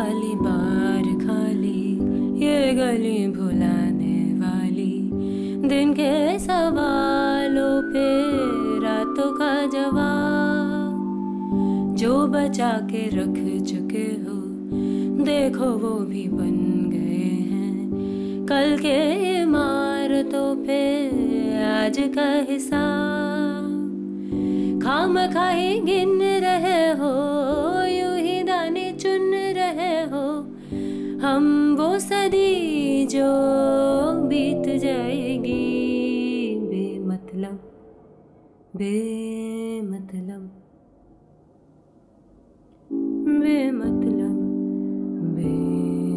खाली बार खाली, ये गली भुलाने वाली, दिन के सवालों पे रातों का जवाब जो बचा के रख चुके हो, देखो वो भी बन गए हैं कल के इमारतों पे आज का हिसाब। खामखा ही गिन रहे हो, यूं ही दाने चुन रहे हो, हम वो सदी जो बीत जाएगी बेमतलब बेमतलब बेमतलब बेमतलब।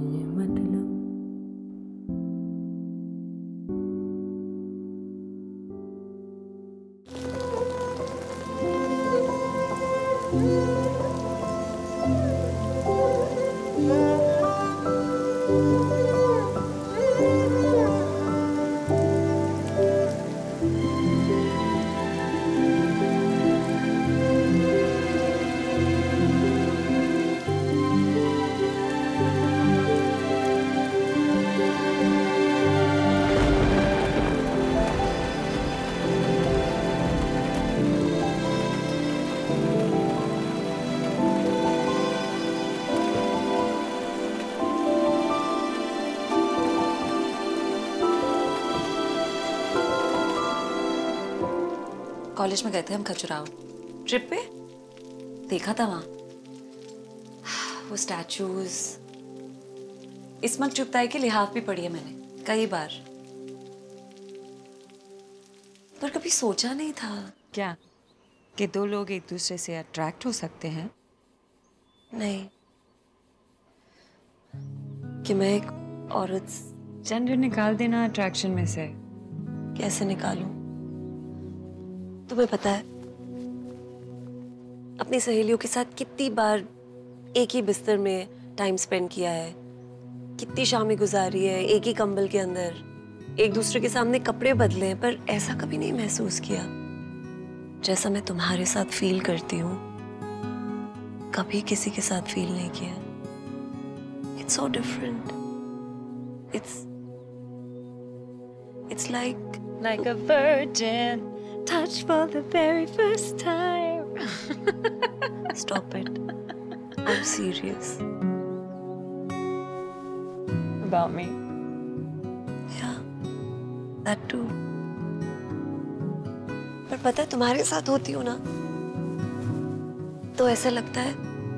कॉलेज में गए थे हम खजुराहो ट्रिप पे, देखा था वहां वो स्टैचूज। इस्मत चुगताई की लिहाफ भी पढ़ी है मैंने कई बार, पर कभी सोचा नहीं था। क्या कि दो लोग एक दूसरे से अट्रैक्ट हो सकते हैं? नहीं, कि मैं एक औरत। जेंडर निकाल देना अट्रैक्शन में से। कैसे निकालूं? तुम्हें पता है अपनी सहेलियों के साथ कितनी बार एक ही बिस्तर में टाइम स्पेंड किया है, कितनी शामें गुजारी है एक ही कंबल के अंदर, एक दूसरे के सामने कपड़े बदले हैं, पर ऐसा कभी नहीं महसूस किया जैसा मैं तुम्हारे साथ फील करती हूँ। कभी किसी के साथ फील नहीं किया। It's so different. It's like a virgin touched for the very first time. Stop it. I'm serious. About me? Yeah, that too. पर पता है तुम्हारे साथ होती हूँ ना, तो ऐसा लगता है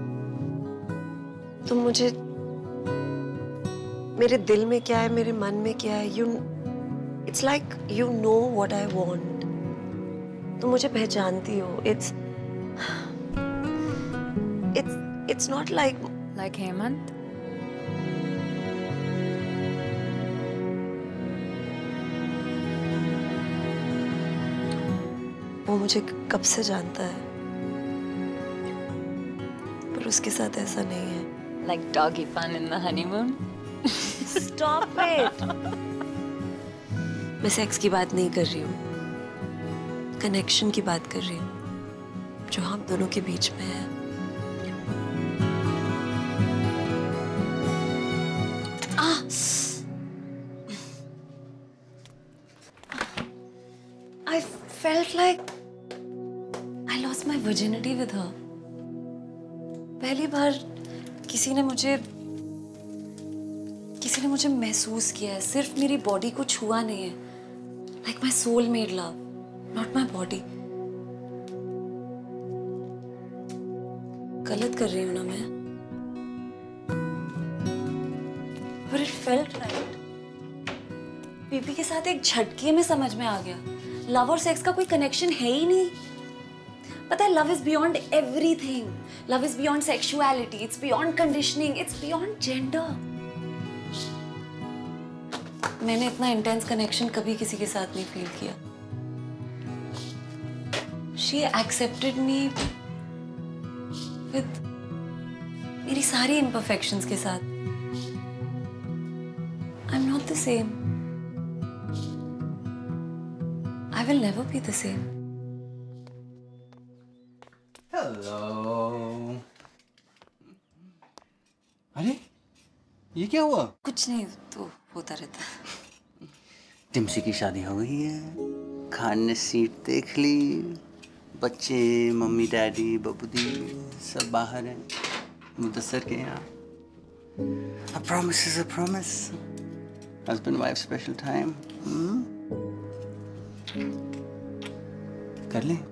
तुम मुझे, मेरे दिल में क्या है, मेरे मन में क्या है, it's like you know what I want. तुम मुझे पहचानती हो। It's not like Hemant. वो मुझे कब से जानता है, पर उसके साथ ऐसा नहीं है। Like doggy fun in the honeymoon? Stop it. मैं सेक्स की बात नहीं कर रही हूँ, कनेक्शन की बात कर रही हूँ जो हम दोनों के बीच में है। I felt like I lost my virginity with her. पहली बार किसी ने मुझे महसूस किया है, सिर्फ मेरी बॉडी को छुआ नहीं है। Like my soul made love, not my body. गलत कर रही हूँ ना मैं? But it felt right. बीबी के साथ एक झटके में समझ में आ गया, लव और सेक्स का कोई कनेक्शन है ही नहीं। पता है, love is beyond everything. Love is beyond sexuality, it's beyond conditioning, it's beyond gender. मैंने इतना इंटेंस कनेक्शन कभी किसी के साथ नहीं फील किया। She accepted me with मेरी सारी imperfections के साथ। I'm not the same. I will never be the same. Hello. अरे ये क्या हुआ? कुछ नहीं, तो होता रहता है। टिम्सी की शादी हो गई है, खान ने सीट देख ली, बच्चे, मम्मी डैडी, बबू दी सब बाहर हैं, मुदस्सर के यहाँ। A promise is a promise. Husband wife special time. कर ले।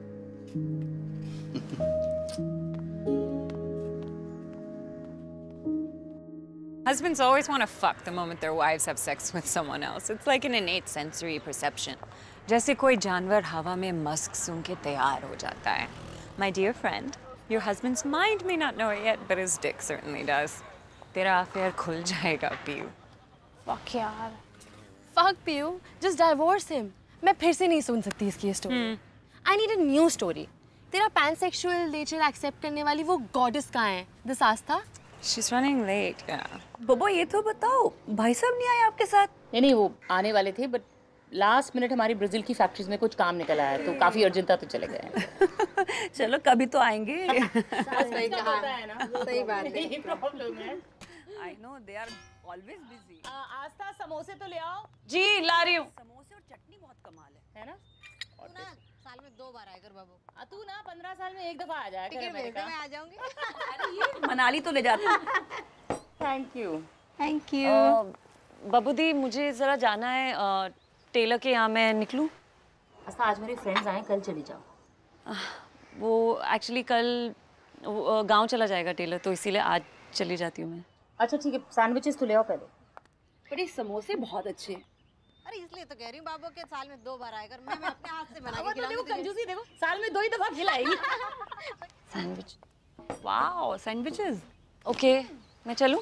Husbands always want to fuck the moment their wives have sex with someone else. It's like an innate sensory perception. जैसे कोई जानवर हवा में मस्क सूंघ के तैयार हो जाता है. My dear friend, your husband's mind may not know it yet, but his dick certainly does. तेरा affair खुल जाएगा, पीयू. Fuck यार. Fuck Piyu. Just divorce him. मैं फिर से नहीं सुन सकती इसकी ये story. I need a new story. तेरा pansexual nature accept करने वाली वो goddess कहाँ है? This Aastha? She's running late, yeah. बबो ये तो बताओ, भाई साहब नहीं आए आपके साथ? नहीं वो आने वाले थे, बट लास्ट मिनट हमारी ब्राजील की फैक्ट्रीज में कुछ काम निकल आया तो काफी अर्जेंट था तो चले गए। चलो कभी तो आएंगे। सही कहा है ना, सही बात है। ये प्रॉब्लम है। I know they are always busy. आस्था समोसे तो ले आओ। जी ला रही हूँ। समोसे और चटनी बहुत कमाल है है ना? तू ना साल में 2 बार आया कर बाबू। तू ना 15 साल में एक दफा आ जाया कर अमेरिका। मैं आ जाऊंगी। मनाली तो ले जाता। Thank you. Thank you. बबू दी मुझे जरा जाना है टेलर के यहाँ, मैं निकलूँ? आस्था आज मेरे फ्रेंड्स आए, कल चली जाओ। वो एक्चुअली कल गांव चला जाएगा टेलर, तो इसीलिए आज चली जाती हूँ मैं। अच्छा ठीक है, सैंडविचेस तो ले आओ पहले। पर ये समोसे बहुत अच्छे हैं। अरे इसलिए तो कह रही हूँ बाबू के साल में 2 बार आया कर। मैं अपने हाथ से बना के खिलाऊंगी देखो तुझे। कंजूसी देखो, साल में 2 ही दफा खिलाएगी। Sandwich, wow sandwiches. ओके मैं चलूँ?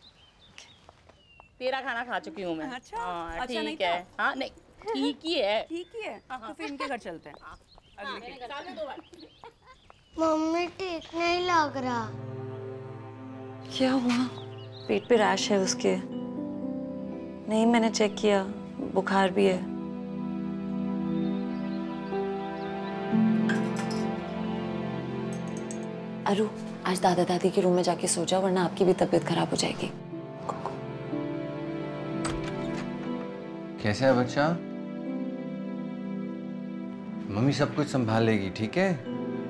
तेरा खाना खा चुकी हूँ मैं। अच्छा, हाँ, अच्छा नहीं ठीक है। हाँ नहीं ठीक ही है। ठीक ही है, तो फिर इनके घर चलते हैं। मम्मी ठीक नहीं लग रहा। क्या हुआ? पेट पे रैश है उसके? नहीं मैंने चेक किया, बुखार भी है। अरु आज दादा दादी के रूम में जाके सो जाओ, वरना आपकी भी तबीयत खराब हो जाएगी। कैसा है बच्चा? मम्मी सब कुछ संभाल लेगी, ठीक है?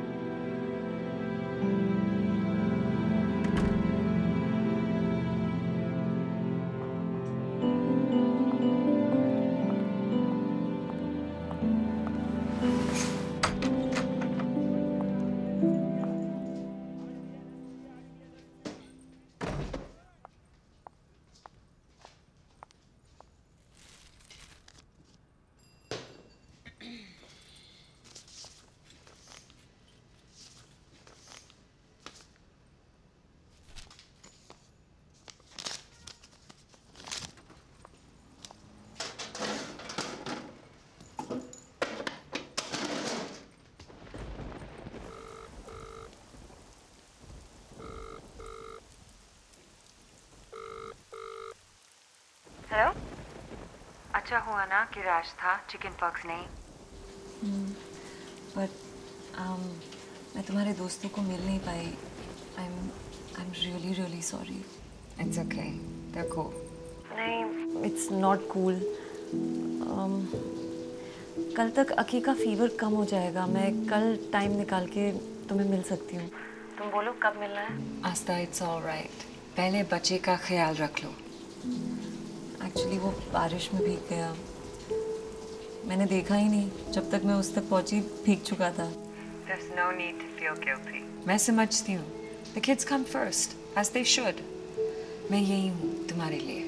हेलो, अच्छा हुआ ना कि रैश था, चिकन पॉक्स नहीं। बट मैं तुम्हारे दोस्तों को मिल नहीं पाई। I am really really sorry. It's okay, देखो नहीं इट्स नॉट कूल। कल तक अकी का फीवर कम हो जाएगा, मैं कल टाइम निकाल के तुम्हें मिल सकती हूँ। तुम बोलो कब मिलना है? आस्था इट्स ऑल राइट, पहले बच्चे का ख्याल रख लो। एक्चुअली वो बारिश में भीग गया, मैंने देखा ही नहीं, जब तक मैं उस तक पहुंची भीग चुका था। There's no need to feel guilty. मैं समझती हूँ। The kids come first, as they should. मैं यही हूँ तुम्हारे लिए।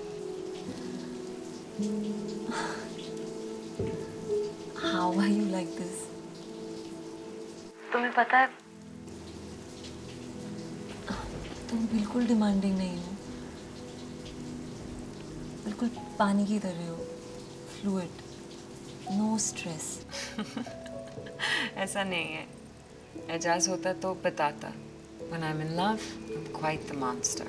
How are you like this? तुम्हें पता है तुम बिल्कुल डिमांडिंग नहीं हो, बिल्कुल पानी की तरह हो, फ्लूइड, नो स्ट्रेस। ऐसा नहीं है, एजाज होता तो बताता। When I'm in love, I'm quite the monster.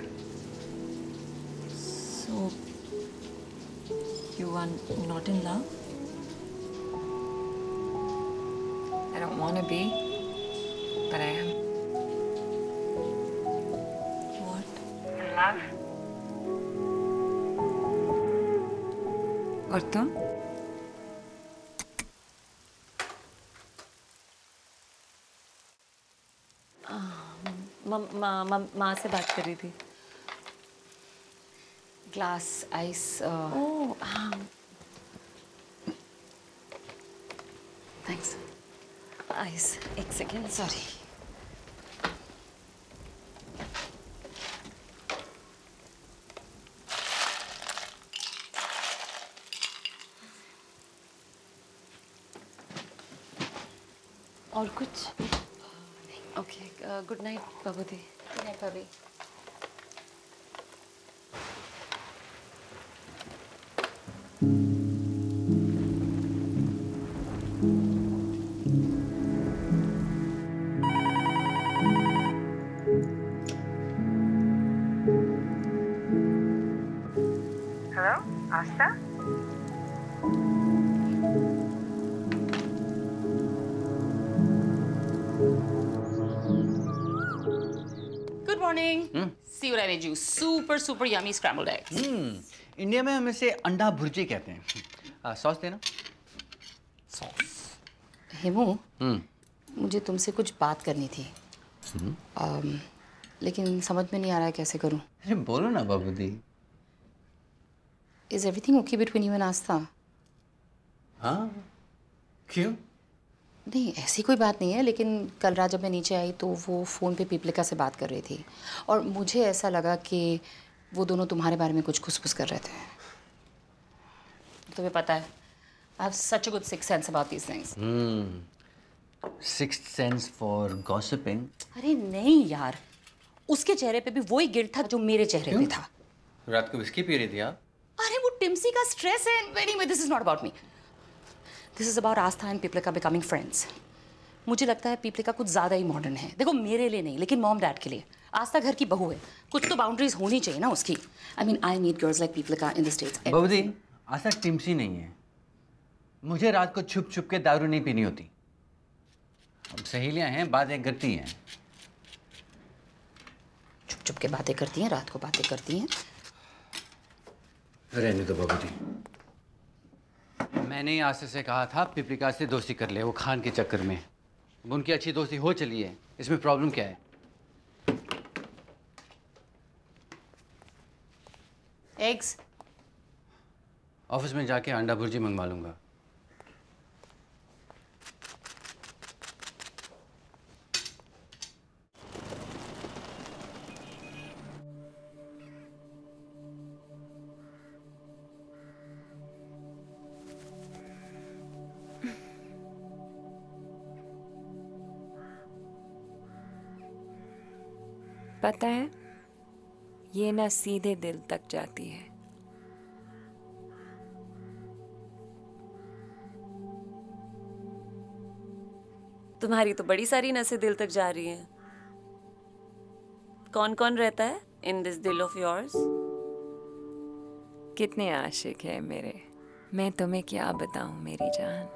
So, you are not in love? I don't want to be, but I am. What? In love. और तुम? माँ से बात कर रही थी। Glass ice. ओह हाँ। थैंक्स। आइस, एक सेकेंड, सॉरी। और कुछ? ओके, गुड नाइट बाबूदी। गुड नाइट भाभी। Hello, Asta? Good morning. See what I juice. Super yummy scrambled eggs. India में हम इसे अंडा भुर्जी कहते हैं। सॉस देना। सॉस। हेमू, मुझे तुमसे कुछ बात करनी थी। लेकिन समझ में नहीं आ रहा है कैसे करूं। अरे बोलो ना बाबूदी। Is everything okay between you and Asta? हाँ, क्यों? नहीं, ऐसी कोई बात नहीं है, लेकिन कल रात जब मैं नीचे आई तो वो फ़ोन पे पीपलिका से बात कर रही थी और मुझे ऐसा लगा कि वो दोनों तुम्हारे बारे में कुछ खुसफुस कर रहे थे। तुम्हें पता है, I have such a good sixth sense about these things. Sixth sense for gossiping. अरे नहीं यार, उसके चेहरे पे भी वही गिल्ट था जो मेरे चेहरे पे था। रात को विस्की पी रही थी आप? अरे वो टिम्सी का स्ट्रेस है। Anyway, this is not about me. This is about Astha and Pipilika becoming friends. मुझे लगता है पीपलिका कुछ ज़्यादा ही मॉडर्न है। देखो मेरे लिए नहीं, लेकिन मॉम डैड के लिए। आस्था घर की बहू है, कुछ तो बाउंड्रीज होनी चाहिए ना उसकी। I mean, I meet girls like Pipilika in the States. बाबूदी, आस्था टिम्सी नहीं है। मुझे रात को छुप छुप के दारू नहीं पीनी होती। अब सहेलियां हैं, बातें करती हैं। छुप छुप के बातें करती हैं, रात को बातें करती हैं। रहने दो बाबूजी। मैंने ही आस्था से कहा था पिपलिका से दोस्ती कर ले, वो खान के चक्कर में। अब उनकी अच्छी दोस्ती हो चली है, इसमें प्रॉब्लम क्या है? एग्स। ऑफिस में जाके अंडा भुर्जी मंगवा लूंगा। पता है, ये ना सीधे दिल तक जाती है। तुम्हारी तो बड़ी सारी नसें दिल तक जा रही हैं। कौन कौन रहता है इन दिस दिल ऑफ योर्स? कितने आशिक है मेरे, मैं तुम्हें क्या बताऊं मेरी जान।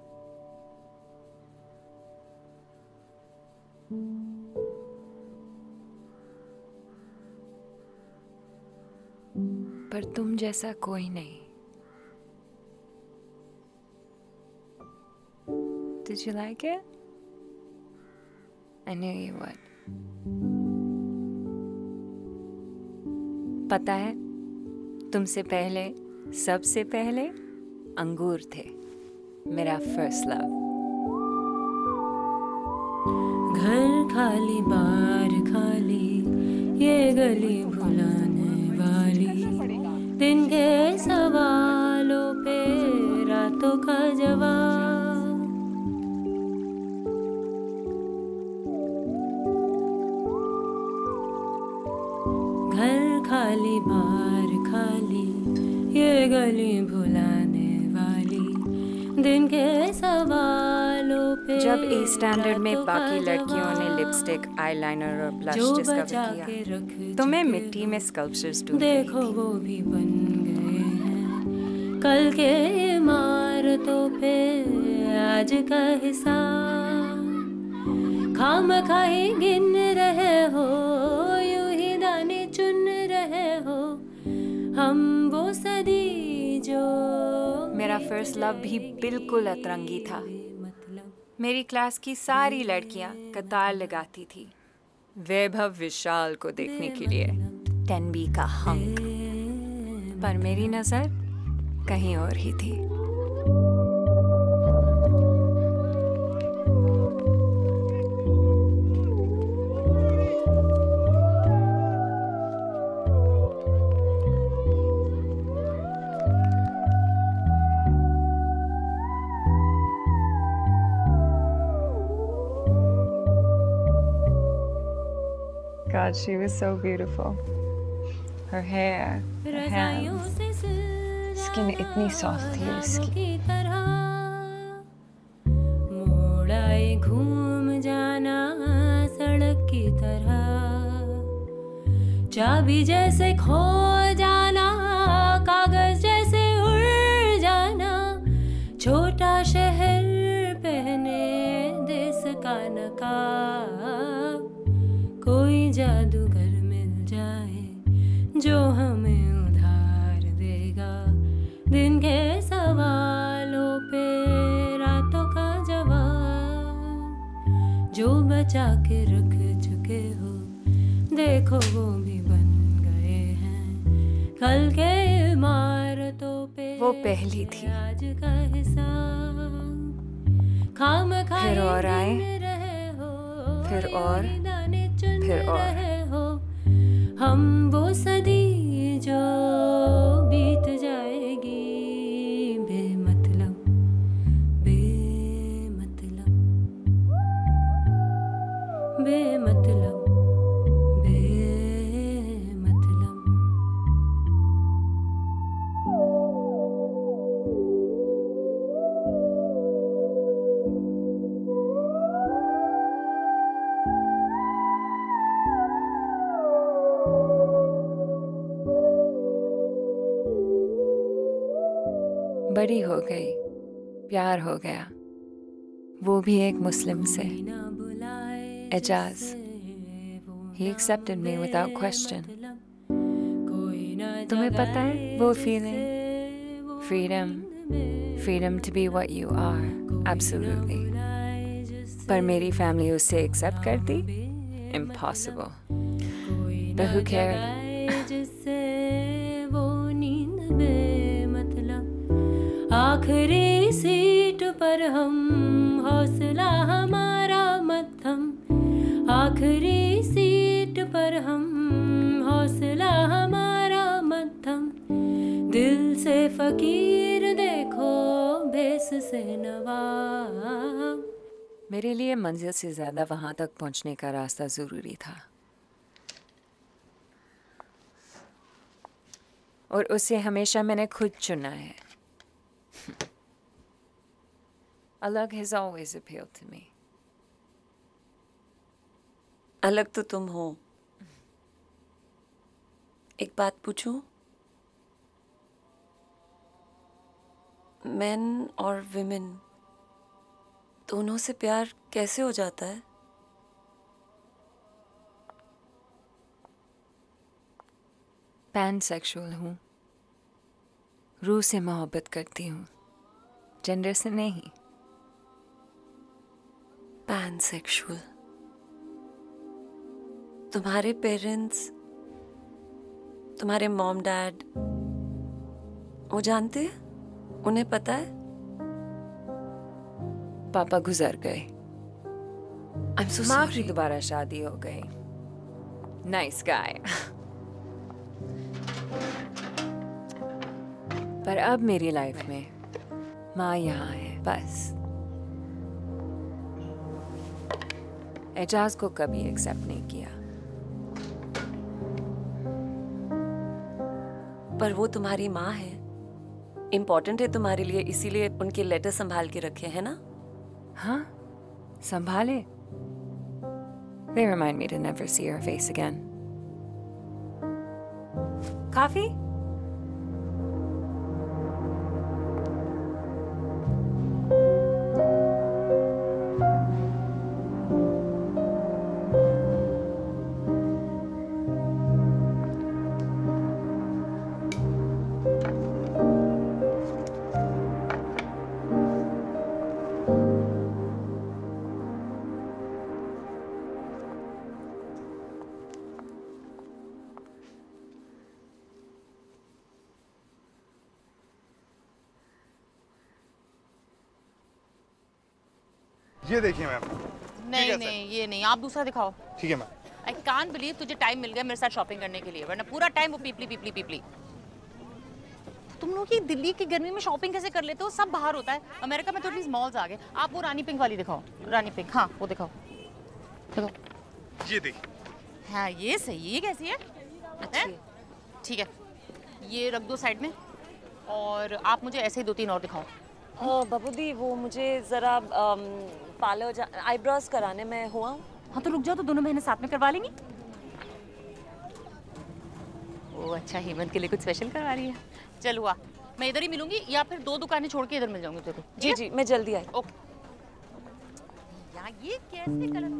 पर तुम जैसा कोई नहीं। Did you like it? I knew you would. पता है, तुमसे पहले, सबसे पहले अंगूर थे मेरा फर्स्ट लव। घर खाली बार खाली, ये गली भुलाने वाली, दिन के सवालों पे रातों का जवाब। घर खाली बार खाली, ये गली भुलाने वाली, दिन के सवालों पे। जब ए स्टैंडर्ड में बाकी लड़कियों ने लिपस्टिक, आईलाइनर और ब्लश डिस्कवर किया, तो मैं मिट्टी में स्कल्पचर्स ढूंढ रही थी। देखो वो भी बन गए हैं कल के इमारतों पे आज का हिसाब। खामखा ही गिन रहे हो, यूं ही दाने चुन रहे हम वो सदी जो मेरा फर्स्ट लव भी बिल्कुल अतरंगी था। मेरी क्लास की सारी लड़कियां कतार लगाती थी वैभव विशाल को देखने के लिए, 10B का हंक। पर मेरी नजर कहीं और ही थी। God, she was so beautiful. Her hair, her hands, skin इतनी soft थी उसकी। मोड़ाए घूम जाना सड़क की तरह, चाबी जैसे खो जाना, कागज जैसे उड़ जाना, छोटा शहर पहने देश का नकाब, कोई जादूगर मिल जाए जो हमें उधार देगा दिन के सवालों पे रातों का जवाब, जो बचा के रख चुके हो देखो वो भी बन गए हैं कल के इमारतों पे। वो पहली थी, आज का हिसाब खाम खाए फिर और आए, फिर और, फिर और। हो हम वो सदी जो बीत जाएगी बेमतलब बेमतलब बेमतलब बेमतलब। बड़ी हो गई, प्यार हो गया, वो भी एक मुस्लिम से, Ejaz. He accepted me without question. तुम्हें पता है वो feeling, freedom to be what you are, absolutely. पर मेरी family उससे accept करती, impossible. But who cared? आखिरी सीट पर हम हौसला हमारा मत्थम, आखिरी सीट पर हम हौसला हमारा मत्थम, दिल से फकीर देखो भेस से नवाब। मेरे लिए मंजिल से ज्यादा वहां तक पहुंचने का रास्ता जरूरी था, और उसे हमेशा मैंने खुद चुना है। अलग has always appealed to me. अलग तो तुम हो। एक बात पूछूं? मेन और विमेन दोनों से प्यार कैसे हो जाता है? पैनसेक्सुअल हूँ, रूह से मोहब्बत करती हूँ, जेंडर से नहीं। पैनसेक्सुअल। तुम्हारे पेरेंट्स, तुम्हारे मॉम डैड, वो जानते हैं? उन्हें पता है? पापा गुजर गए, I'm so माँ sorry. की दोबारा शादी हो गई। Nice guy. पर अब मेरी लाइफ में माँ यहाँ है बस। एजाज को कभी एक्सेप्ट नहीं किया। पर वो तुम्हारी माँ है, इम्पोर्टेंट है तुम्हारे लिए, इसीलिए उनके लेटर संभाल के रखे हैं ना? हाँ, संभाले। They remind me to never see her face again. Coffee? ये देखिए मैम। नहीं नहीं ये नहीं, आप दूसरा दिखाओ। ठीक है मैम। आई कांट बिलीव तुझे टाइम मिल गया मेरे साथ शॉपिंग करने के लिए, वरना पूरा टाइम वो पीपली पीपली पीपली। तुम लोग ये दिल्ली की गर्मी में शॉपिंग कैसे कर लेते हो? सब बाहर होता है। अमेरिका में तो एटलीस्ट मॉल्स आ गए। आप वो रानी पिंक वाली दिखाओ। रानी पिंक, हाँ वो दिखाओ। देखो ये देखिए। हाँ ये सही है। कैसी है? अच्छी है। ठीक है, ये रख दो साइड में, और आप मुझे ऐसे ही 2-3 और दिखाओ। बाबू दी वो मुझे जरा पार्लर आईब्रोज कराने में हुआ। हाँ तो रुक जाओ, तो दोनों बहनें साथ में करवा लेंगी। ओ अच्छा, हेमंत के लिए कुछ स्पेशल करवा रही है। चल हुआ, मैं इधर ही मिलूंगी या फिर 2 दुकानें छोड़ के इधर मिल जाऊंगी तेरे को। जी जी मैं जल्दी आई। ओके। यार ये कैसे गलत।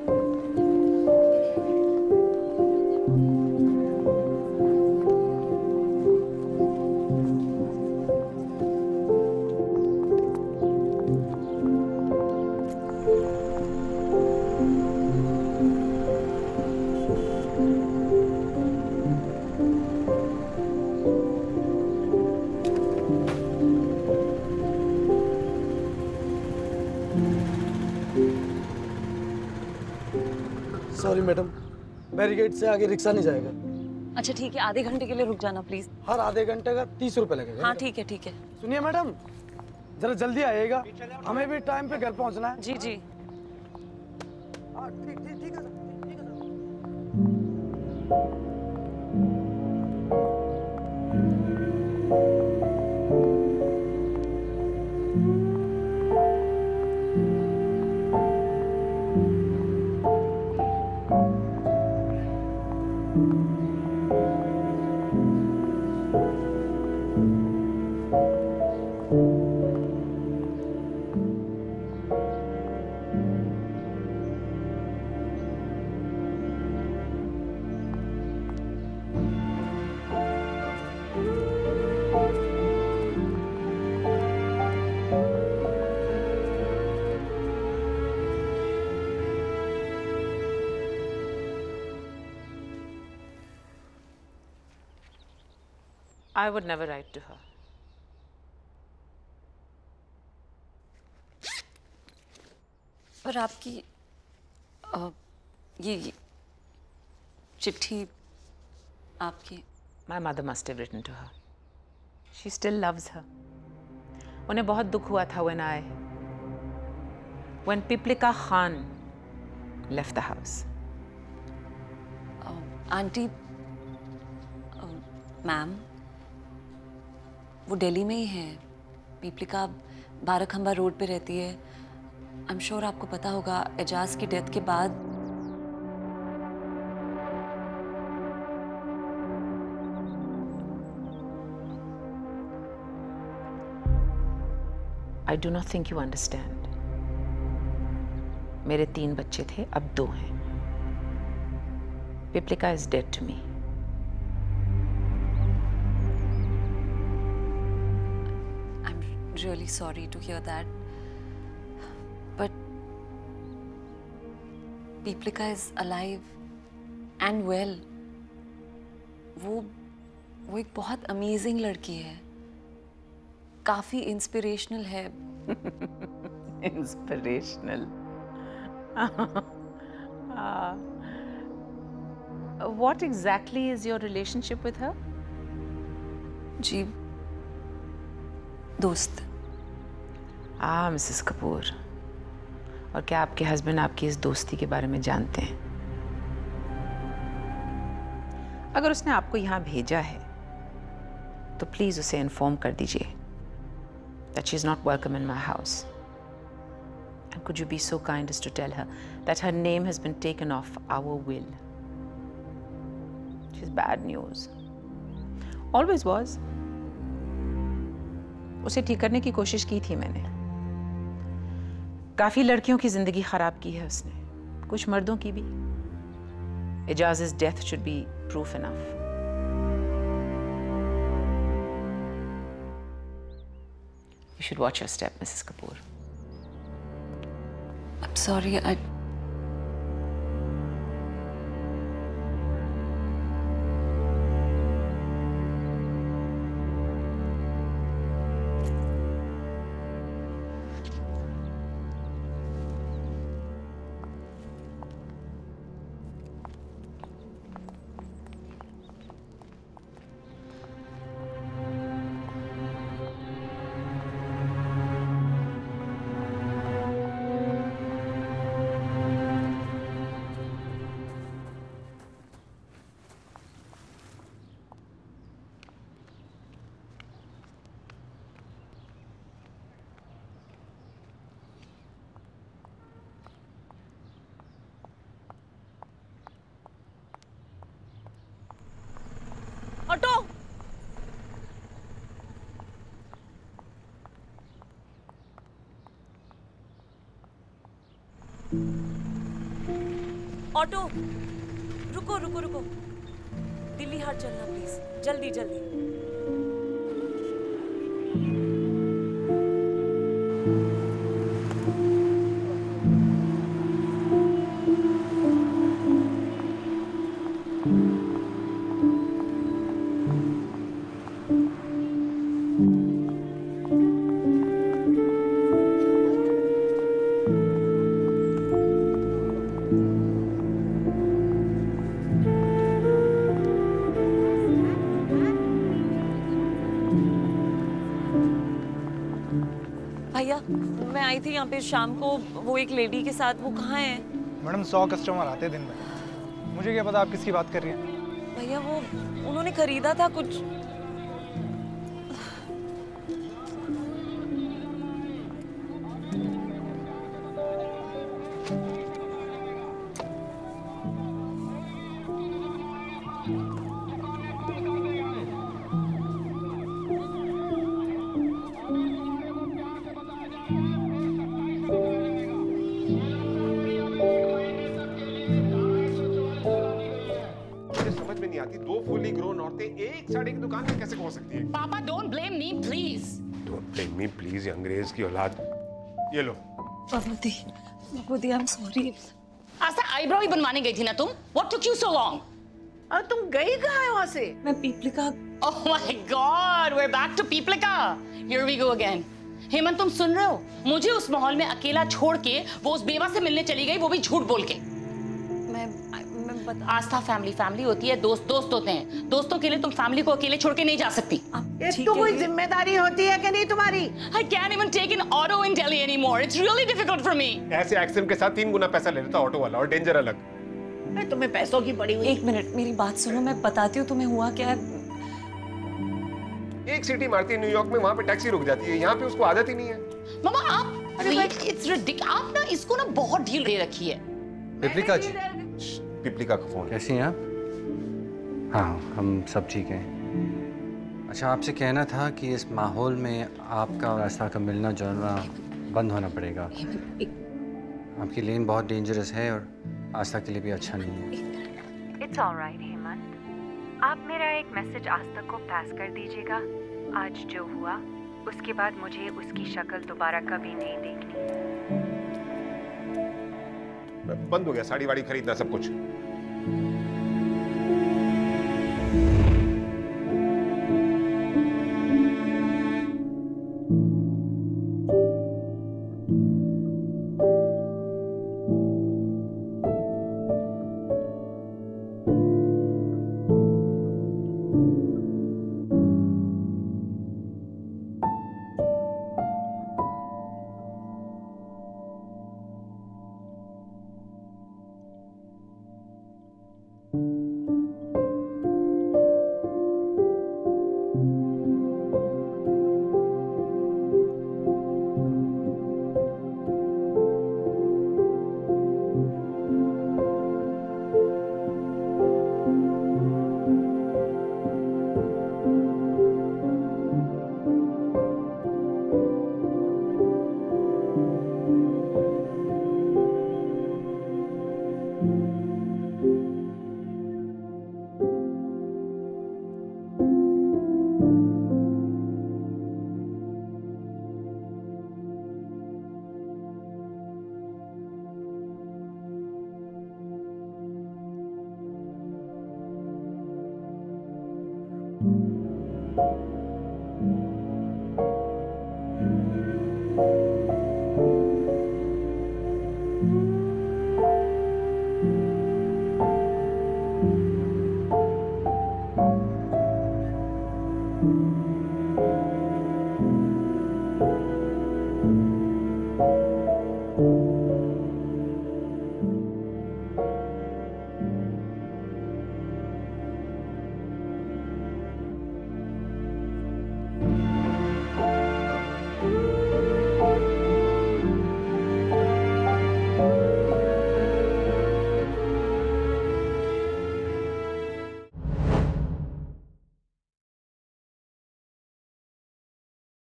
सॉरी मैडम, बैरिकेड से आगे रिक्शा नहीं जाएगा। अच्छा ठीक है, आधे घंटे के लिए रुक जाना प्लीज। हर आधे घंटे का 30 रुपए लगेगा। हाँ ठीक है ठीक है। सुनिए मैडम, जरा जल्दी आइएगा, हमें भी टाइम पे घर पहुंचना है। जी जी। ठीक है। I would never write to her. पर आपकी ये चिट्ठी आपकी। My mother must have written to her. She still loves her. उन्हें बहुत दुख हुआ था when Piplika Khan left the house. Aunty, ma'am वो दिल्ली में ही है। पीपलिका 12 खंबा रोड पे रहती है। आई एम श्योर आपको पता होगा, एजाज की डेथ के बाद I do not think you understand. मेरे 3 बच्चे थे, अब 2 हैं। Piplika is dead to me. really sorry to hear that, but Piplika is alive and well. वो एक बहुत अमेजिंग लड़की है, काफी इंस्पिरेशनल है। Inspirational. What exactly is your relationship with her? जी, दोस्त। मिसेस कपूर, और क्या आपके हस्बैंड आपकी इस दोस्ती के बारे में जानते हैं? अगर उसने आपको यहाँ भेजा है तो प्लीज उसे इन्फॉर्म कर दीजिए that she is not welcome in my house. And could you be so kind as to tell her that her name has been taken off our will? She's bad news. Always was. उसे ठीक करने की कोशिश की थी मैंने। काफी लड़कियों की जिंदगी खराब की है उसने, कुछ मर्दों की भी। Ejaz's death should be proof enough. You should watch your step, Mrs. Kapoor. I'm sorry, auto. Auto, रुको रुको रुको, दिल्ली हाट चलना प्लीज, जल्दी जल्दी। भैया, मैं आई थी यहाँ पे शाम को, वो एक लेडी के साथ, वो कहाँ है? मैडम 100 कस्टमर आते हैं दिन में, मुझे क्या पता आप किसकी बात कर रही हैं। भैया वो उन्होंने खरीदा था कुछ। आती, दो फुली ग्रोन औरतें एक साड़ी की दुकान में कैसे पहुंच सकती है? पापा don't blame me please. Don't blame me please, ये अंग्रेज की औलाद। ये लो। बाबूजी, बाबूजी, I am sorry. Astha eyebrow ही बनवाने गई थी ना तुम? What took you so long? और तुम गई कहाँ है वहाँ से? मैं पीपलिका। Oh my God, we're back to पीपलिका. Here we go again. Hemant तुम सुन रहे हो? मुझे उस माहौल में अकेला छोड़ के वो उस बेवा से मिलने चली गई, वो भी झूठ बोल के। आस्था फैमिली होती है, दोस्त होते हैं। दोस्तों के लिए तुम फैमिली को अकेले छोड़ के नहीं जा सकती। ये तो कोई जिम्मेदारी होती है कि नहीं तुम्हारी? I can't even take an auto in Delhi anymore. It's really difficult for me. ऐसे एक्सीडेंट के साथ 3 गुना पैसा ले लेता ऑटो वाला, और डेंजर अलग। तुम्हें पैसों की पड़ी हुई। एक मिनट, मेरी बात सुनो, मैं बताती हूँ तुम्हें हुआ क्या है। एक सीटी मारती है न्यूयॉर्क में, वहाँ पे टैक्सी रुक जाती है, यहाँ पे उसको आदत ही नहीं है। मामा आप, it's ridiculous. आप ना इसको ना बहुत ढील दे रखी है। पीपलिका जी, पीपलिका का फोन। कैसी हैं आप? हाँ, हम सब ठीक हैं। अच्छा, आपसे कहना था कि इस माहौल में आपका और आस्था का मिलना जुलना बंद होना पड़ेगा। आपकी लेन बहुत डेंजरस है और आस्था के लिए भी अच्छा नहीं है। इट्स ऑलराइट हेमंत, आप मेरा एक मैसेज आस्था को पास कर दीजिएगा। आज जो हुआ उसके बाद मुझे उसकी शक्ल दोबारा कभी नहीं देखनी। बंद हो गया साड़ी वाड़ी खरीदना, सब कुछ।